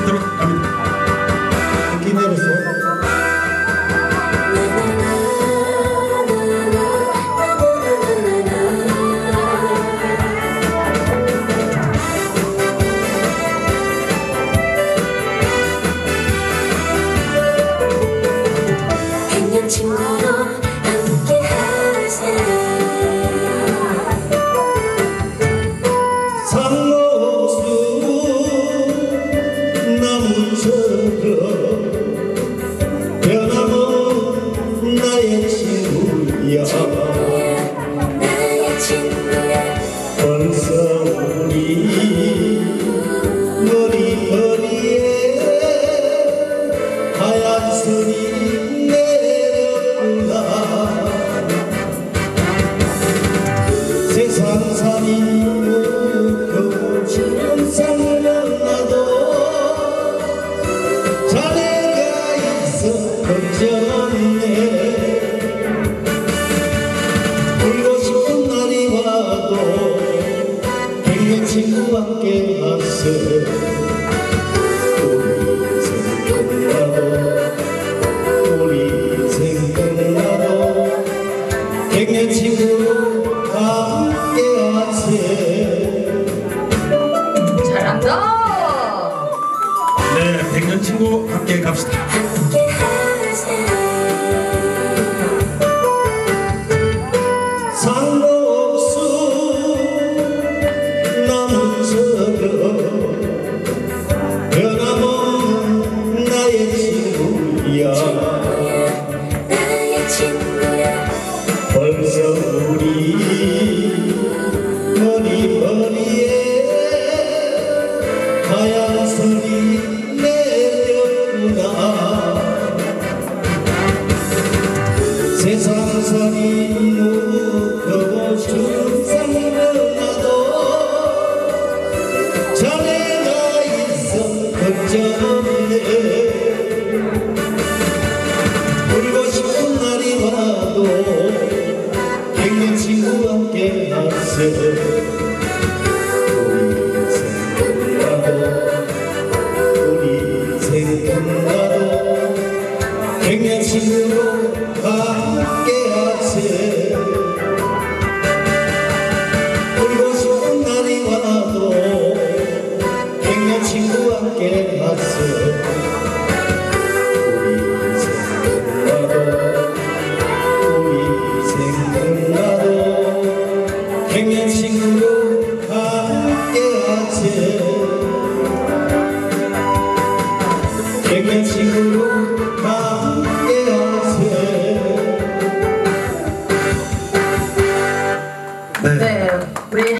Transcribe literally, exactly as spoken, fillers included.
들어가도록 합니다. 기내에서 친구로 함께 하세 상록수 나무처럼 변함없는 나의 친구야 나의 친구야 벌써 우리 머리허리에 하얀 선이 내렸구나 세상살이 무거워 주름살은 나도 자네가 있어 걱정없네 울고 싶은 날이 와도 백년 친구와 함께 하세 우리 생각나도 우리 생각나도 백년 친구와 함께 하세. 잘한다. 네, 백년 친구 함께 갑시다. 함께 하세 상록수 나무처럼 변함없는 나의 친구야 나의 친구야 벌써 우리 머리머리에 하얀 선이 내렸구나 세상살이 무거워 주름살은 나도 자네가 있어 걱정없네 울고 싶은 날이 와도 백년 친구와 함께 하세 우리 생각나도 우리 생각나도 백년 친구로 함께 하세 울고 싶은 날이 와도 백년 친구와 함께 하세 우리 생각나도 우리 생각나도 백년 친구로 함께 하세 백년 친구로 함께 하세. 네, 우리